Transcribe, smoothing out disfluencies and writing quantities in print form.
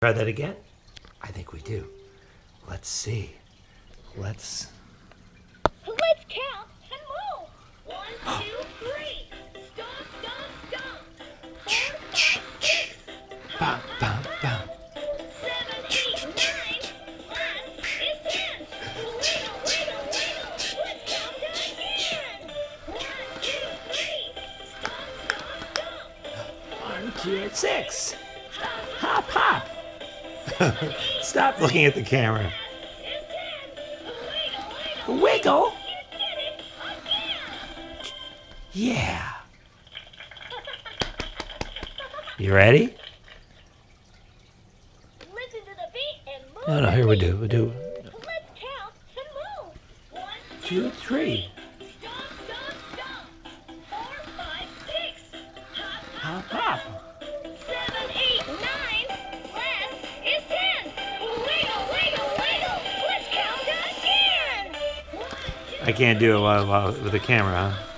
Try that again? I think we do. Let's see. Let's count and move. 1, 2, 3. Stomp, stomp, stomp. 4, 5, 6. bam, bam, bam. 7, 8, 9. Last is 10. Wiggle, wiggle, wiggle. Let's count again. 1, 2, 3. Stomp, stomp, stomp. 1, 2, 6. Hop, hop. Stop looking at the camera. Wiggle. Yeah. You ready? Listen to the beat and move. No, here we do. Let's count and move. 1, 2, 3. Stomp, stomp, stomp. 4, 5, 6. Hop, Hop, hop. 7, 8, 9. Last is 10. Wiggle, wiggle, wiggle. Let's count again. 1, 2, I can't do it while with the camera, huh?